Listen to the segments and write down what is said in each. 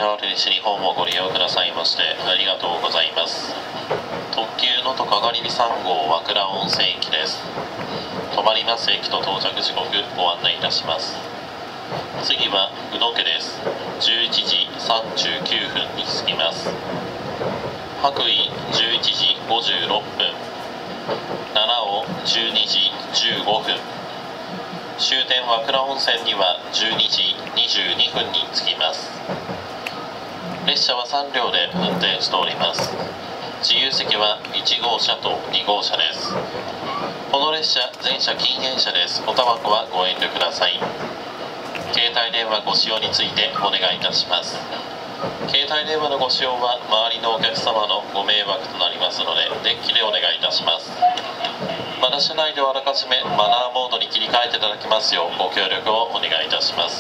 JR 西日本をご利用くださいましてありがとうございます。特急のとかがりび3号和倉温泉駅です。止まります駅と到着時刻ご案内いたします。次は宇野家です。11時39分に着きます。白衣11時56分、七尾12時15分、終点和倉温泉には12時22分に着きます。列車は3両で運転しております。自由席は1号車と2号車です。この列車全車禁煙車です。おタバコはご遠慮ください。携帯電話ご使用についてお願いいたします。携帯電話のご使用は周りのお客様のご迷惑となりますのでデッキでお願いいたします。また車内ではあらかじめマナーモードに切り替えていただきますようご協力をお願いいたします。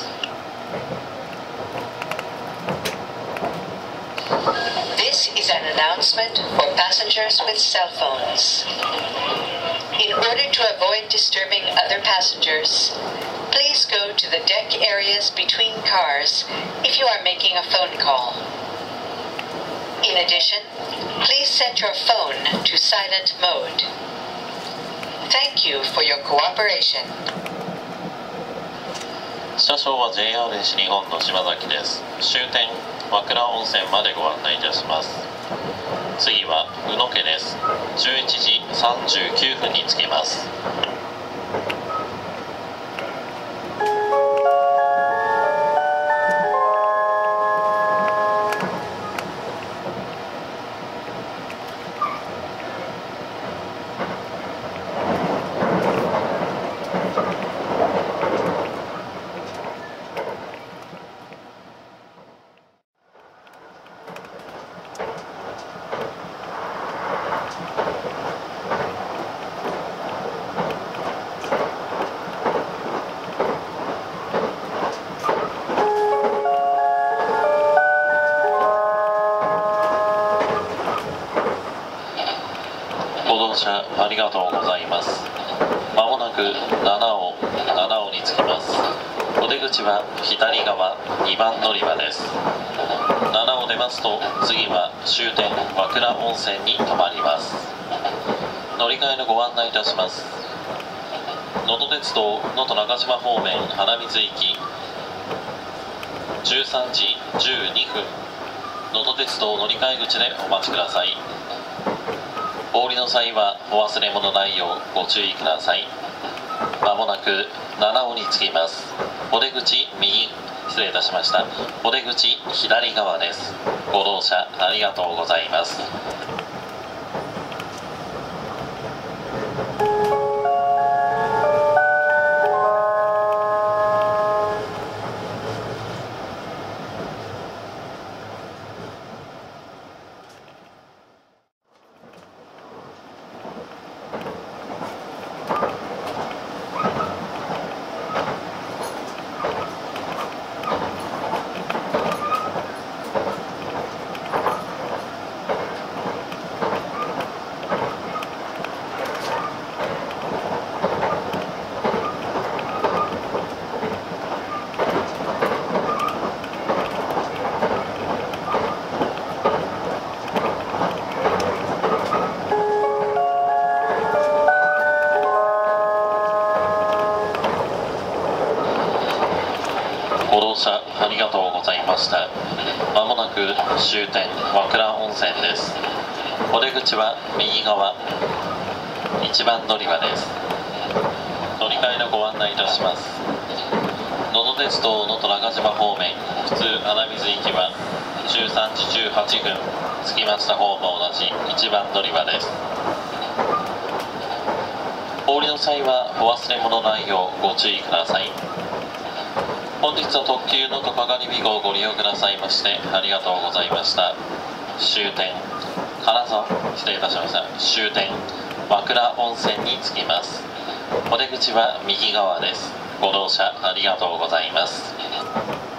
This is an announcement for passengers with cell phones. In order to avoid disturbing other passengers, please go to the deck areas between cars if you are making a phone call. In addition, please set your phone to silent mode. Thank you for your cooperation. 車掌は JR 西日本の島崎です。終点和倉温泉までご案内いたします。次は宇野家です。11時39分に着きます。ご乗車ありがとうございます。まもなく七尾に着きます。お出口は左側2番乗り場です。七尾出ますと次は終点和倉温泉に停まります。乗り換えのご案内いたします。能登鉄道能登中島方面花水行き13時12分、能登鉄道乗り換え口でお待ちください。お降りの際はお忘れ物ないようご注意ください。まもなく七尾に着きます。お出口右、失礼いたしました。お出口左側です。ご乗車ありがとうございます。ご乗車ありがとうございました。まもなく終点和倉温泉です。お出口は右側1番乗り場です。乗り換えのご案内いたします。能登鉄道能登中島方面普通穴水行きは13時18分、着きました方も同じ1番乗り場です。お降りの際はお忘れ物ないようご注意ください。本日は特急のとかがりび号をご利用くださいましてありがとうございました。終点金沢、失礼いたしました。終点和倉温泉に着きます。お出口は右側です。ご乗車ありがとうございます。